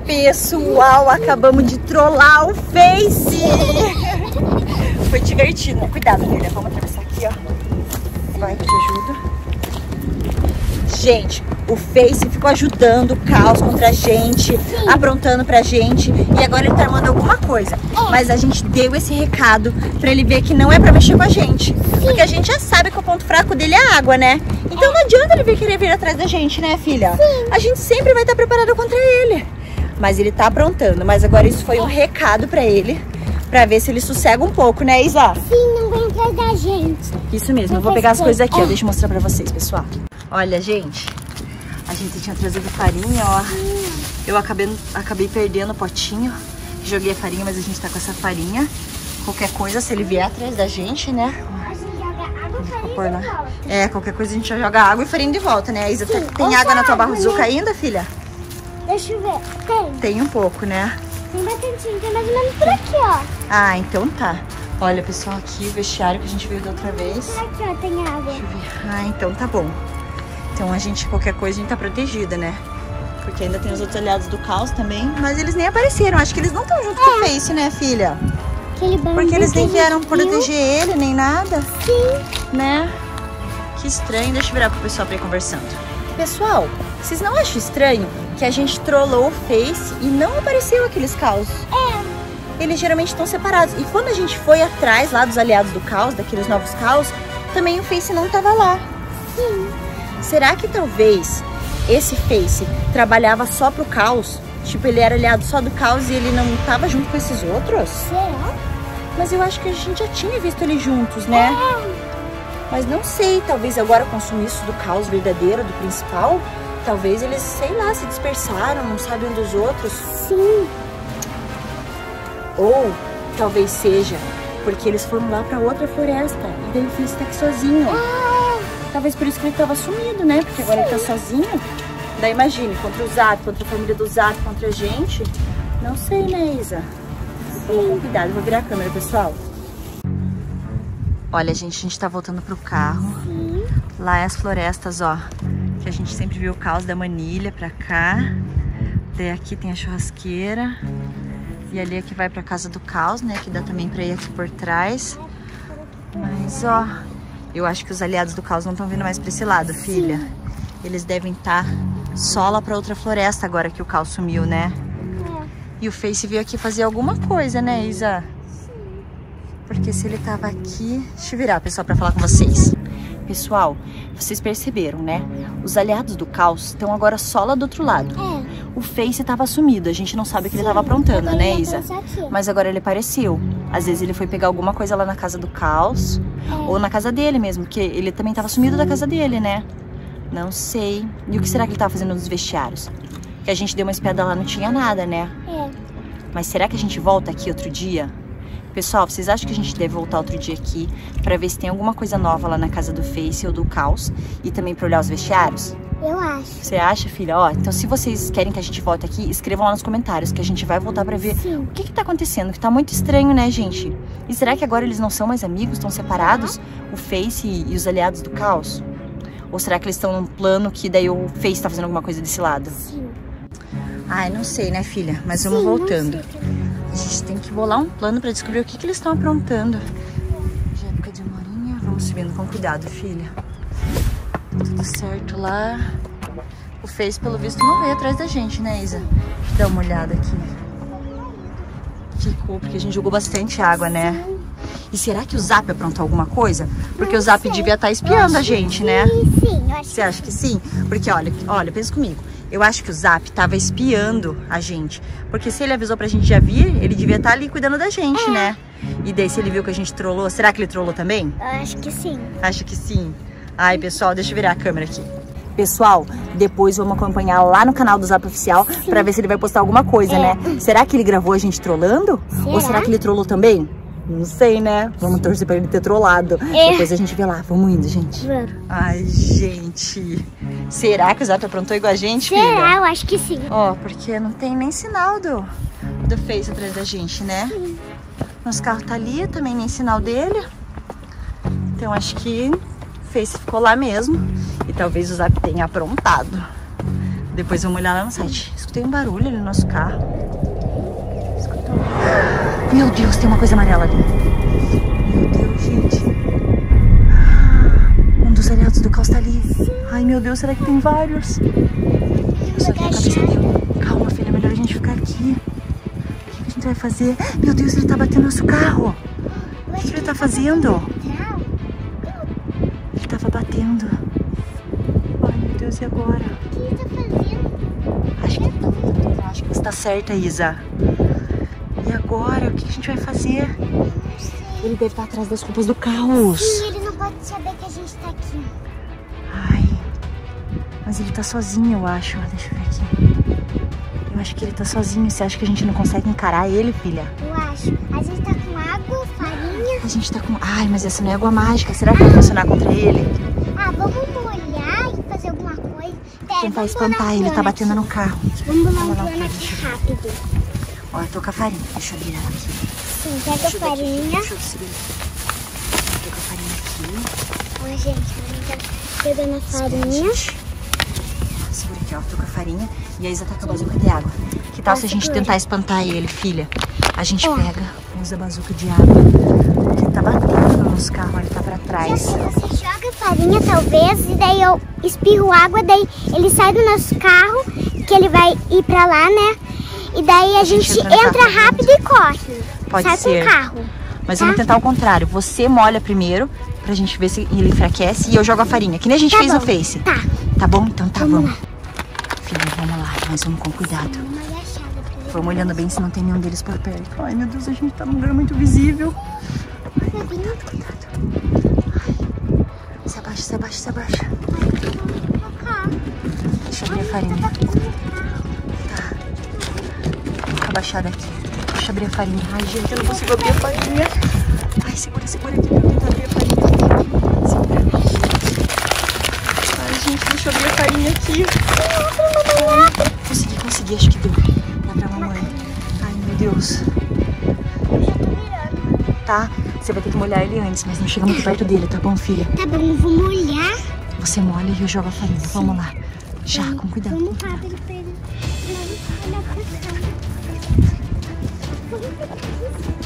Pessoal, acabamos de trollar o Face. Foi divertido. Cuidado, filha. Vamos atravessar aqui, ó. Vai, te ajuda. Gente, o Face ficou ajudando o Caos contra a gente, aprontando pra gente. E agora ele tá armando alguma coisa. Mas a gente deu esse recado pra ele ver que não é pra mexer com a gente. Porque a gente já sabe que o ponto fraco dele é a água, né? Então não adianta ele querer vir atrás da gente, né, filha? A gente sempre vai estar preparado contra ele. Mas ele tá aprontando. Mas agora isso foi um recado pra ele, pra ver se ele sossega um pouco, né, Isa? Sim, não vem atrás da gente. Isso mesmo, eu vou pegar as coisas aqui, ó. Deixa eu mostrar pra vocês, pessoal. Olha, gente, a gente tinha trazido farinha, ó. Eu acabei perdendo o potinho. Joguei a farinha, mas a gente tá com essa farinha. Qualquer coisa, se ele vier atrás da gente, né? A gente joga água e farinha de volta. É, qualquer coisa a gente joga água e farinha de volta, né? Isa, tem água na tua barzuca ainda, filha? Deixa eu ver. Tem. Tem um pouco, né? Tem bastante, tem mais ou menos por aqui, ó. Ah, então tá. Olha, pessoal, aqui o vestiário que a gente veio da outra vez. Por aqui, ó, tem água. Deixa eu ver. Ah, então tá bom. Então a gente, qualquer coisa, a gente tá protegida, né? Porque ainda tem os outros aliados do Caos também. Mas eles nem apareceram. Acho que eles não estão junto com o Face, né, filha? Porque eles nem vieram proteger ele, nem nada. Sim. Né? Que estranho. Deixa eu virar pro pessoal pra ir conversando. Pessoal, vocês não acham estranho que a gente trollou o Face e não apareceu aqueles Caos? Eles geralmente estão separados. E quando a gente foi atrás lá dos aliados do Caos, daqueles novos Caos, também o Face não tava lá. Sim. Será que talvez esse Face trabalhava só pro Caos? Tipo, ele era aliado só do Caos e ele não tava junto com esses outros? Será? Mas eu acho que a gente já tinha visto eles juntos, né? Mas não sei, talvez agora com o sumiço do Caos verdadeiro, do principal, talvez eles, sei lá, se dispersaram, não sabem um dos outros. Sim. Ou talvez seja porque eles foram lá pra outra floresta e daí o Face tá aqui sozinho. Talvez por isso que ele tava sumido, né? Porque agora ele tá sozinho. Daí imagine, contra o Zap, contra a família do Zap, contra a gente. Não sei, né, Isa? Sim. Cuidado, vou virar a câmera, pessoal. Olha, gente, a gente tá voltando pro carro. Sim. Lá é as florestas, ó. Que a gente sempre viu o Caos da Manilha pra cá. Daí aqui tem a churrasqueira. E ali é que vai pra casa do Caos, né? Que dá também pra ir aqui por trás. Mas, ó, eu acho que os aliados do Caos não estão vindo mais pra esse lado, filha. Sim. Eles devem estar só lá pra outra floresta agora que o Caos sumiu, né? E o Face veio aqui fazer alguma coisa, né, Isa? Sim. Porque se ele tava aqui... Deixa eu virar, pessoal, pra falar com vocês. Pessoal, vocês perceberam, né? Os aliados do Caos estão agora só lá do outro lado. O Face tava sumido, a gente não sabe o que ele tava aprontando, né, Isa? Mas agora ele apareceu. Às vezes ele foi pegar alguma coisa lá na casa do Caos, ou na casa dele mesmo, porque ele também tava sumido da casa dele, né? Não sei. E o que será que ele tava fazendo nos vestiários? Que a gente deu uma espiada lá, não tinha nada, né? Mas será que a gente volta aqui outro dia? Pessoal, vocês acham que a gente deve voltar outro dia aqui pra ver se tem alguma coisa nova lá na casa do Face ou do Caos e também pra olhar os vestiários? Eu acho. Você acha, filha? Ó, então se vocês querem que a gente volte aqui, escrevam lá nos comentários que a gente vai voltar pra ver o que tá acontecendo, que tá muito estranho, né, gente? E será que agora eles não são mais amigos, estão separados? O Face e os aliados do Caos? Ou será que eles estão num plano que daí o Face tá fazendo alguma coisa desse lado? Sim. Ai, não sei, né, filha? Mas vamos voltando. A gente tem que bolar um plano pra descobrir o que eles estão aprontando. Já é época de amorinha. Vamos subindo com cuidado, filha. Tudo certo lá. O Face, pelo visto, não veio atrás da gente, né, Isa? Deixa eu dar uma olhada aqui. Ficou, porque a gente jogou bastante água, né? E será que o Zap aprontou alguma coisa? Porque o Zap devia estar espiando a gente, né? Sim, eu acho. Você acha que sim? Porque, olha, pensa comigo. Eu acho que o Zap tava espiando a gente. Porque se ele avisou pra gente já vir, ele devia estar ali cuidando da gente, né? E daí, se ele viu que a gente trollou, será que ele trollou também? Eu acho que sim. Acho que sim. Ai, pessoal, deixa eu virar a câmera aqui. Pessoal, depois vamos acompanhar lá no canal do Zap Oficial pra ver se ele vai postar alguma coisa, né? Será que ele gravou a gente trollando? Ou será que ele trollou também? Não sei, né? Vamos torcer pra ele ter trollado. Depois a gente vê lá. Vamos indo, gente. Ai, gente. Será que o Zap aprontou igual a gente, filha? Será? Eu acho que sim. Ó, porque não tem nem sinal do Face atrás da gente, né? Sim. Nosso carro tá ali, também nem sinal dele. Então acho que o Face ficou lá mesmo. E talvez o Zap tenha aprontado. Depois vamos olhar lá no site. Escutei um barulho ali no nosso carro. Escutou? Meu Deus, tem uma coisa amarela ali. Meu Deus, gente. Um dos aliados do caos tá ali. Ai, meu Deus, será que tem vários? Só que a cabeça deu. Calma, filha, é melhor a gente ficar aqui. O que a gente vai fazer? Meu Deus, ele tá batendo no nosso carro. O que ele tá fazendo? Ele tava batendo. Ai, meu Deus, e agora? O que ele tá fazendo? Acho que você tá certa, Isa. E agora? O que a gente vai fazer? Não sei. Ele deve estar atrás das roupas do caos. Sim, ele não pode saber que a gente tá aqui. Ai, mas ele tá sozinho, eu acho. Deixa eu ver aqui. Eu acho que ele tá sozinho. Você acha que a gente não consegue encarar ele, filha? Eu acho. A gente tá com água, farinha. A gente tá com... Ai, mas essa não é água mágica. Será que vai funcionar contra ele? Ah, vamos molhar e fazer alguma coisa. Tentar espantar ele, tá batendo no carro. Vamos lá, Vamos lá, um plano aqui rápido. Ó, eu tô com a farinha. Deixa eu abrir ela aqui. Sim, pega a farinha. Deixa eu segurar. Tô com a farinha aqui. Ó, gente, a gente tá pegando a farinha. Segura aqui, ó. Tô com a farinha e a Isa tá com a bazuca de água. Que tal se a gente tentar espantar ele, filha? A gente pega, usa a bazuca de água. Porque tá batendo no nosso carro, ele tá pra trás. Você joga a farinha, talvez, e daí eu espirro água, daí ele sai do nosso carro, que ele vai ir pra lá, né? E daí a gente entra rápido e corre. Pode sai ser. com o carro. Mas tá? vamos tentar o contrário. Você molha primeiro, pra gente ver se ele enfraquece, e eu jogo a farinha, que nem a gente fez no Face. Tá. Tá bom? Então tá, vamos. lá. Filha, vamos lá, mas vamos com cuidado. Uma agachada pra ele. Vamos olhando bem se não tem nenhum deles por perto. Ai, meu Deus, a gente tá num lugar muito visível. Ai, cuidado. Ai. Se abaixa, se abaixa, se abaixa. Deixa eu abrir a farinha. Tá. Fica abaixada aqui. Deixa eu abrir a farinha. Ai, gente, eu não consigo abrir a farinha. Ai, segura, segura aqui pra eu tentar abrir a farinha. Segura. Ai, gente, deixa eu abrir a farinha aqui. Consegui, acho que deu. Dá pra mamãe. Ai, meu Deus. Eu já tô virando. Tá, você vai ter que molhar ele antes, mas não chega muito perto dele, tá bom, filha? Tá bom, eu vou molhar. Você molha e eu jogo a farinha. Vamos lá. Já, com cuidado. Vamos rápido pra ele não olhar pra cá.